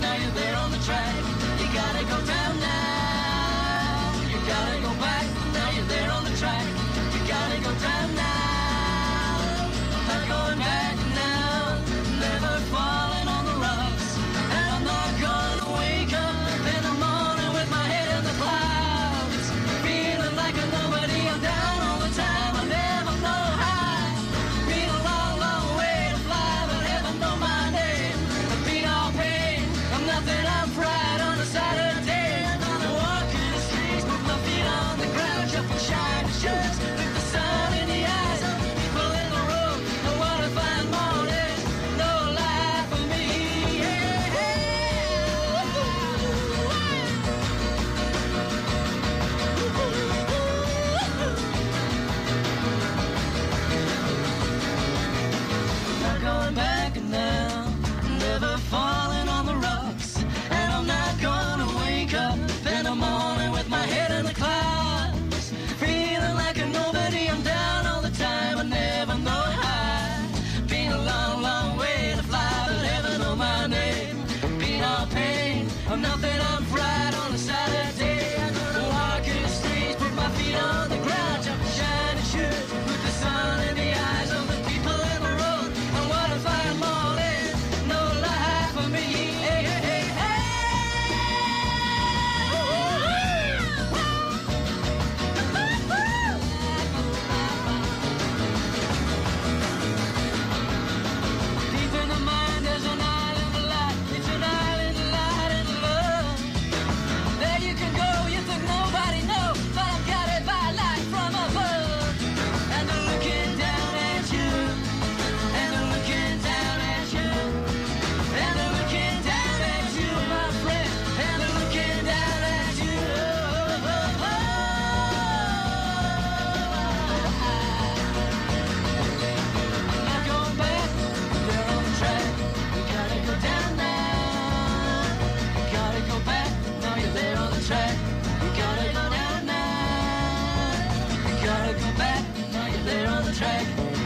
now you're there on the track. You gotta go down now. You gotta go back, now you're there on the track. You gotta go down now. I'm not going back now. Never falling on the rocks. And I'm not gonna wake up in the morning with my head in the clouds. Feeling like a nobody, I'm down all the time. I never know how. Been a long, long way to fly, but heaven know my name. I've been all pain, I'm nothing, I'm pride on a Saturday. I'm walking the streets with my feet on the ground, shuffle shiny shirts with the sun in the eyes. People in the road, I wanna find morning, no life for me. Hey, hey. Not going back now, never falling on the rocks. And I'm not gonna wake up in the morning with my head in the clouds. Feeling like a nobody, I'm down all the time, I never know how. Been a long, long way to fly, but heaven know my name. Been all pain, I'm nothing, I'm fried on a Saturday. Walking the streets, put my feet on the ground, jumping shiny shoes with the sun in the eyes of the people in the road. I wanna find morning, no life for me. Hey, hey, hey, hey. Deep in the mind, there's an island of light. It's an island of light and love. There you can go, you think nobody knows, but I've got it by light from above. And they're looking down at you. And they're looking down at you. And they're looking down at you, my friend. And they're looking down at you. I'm not going back, they're on the track. You gotta go down now. You gotta go back, now you're there on the track. You gotta go down now. You gotta go back, now you're there on the track.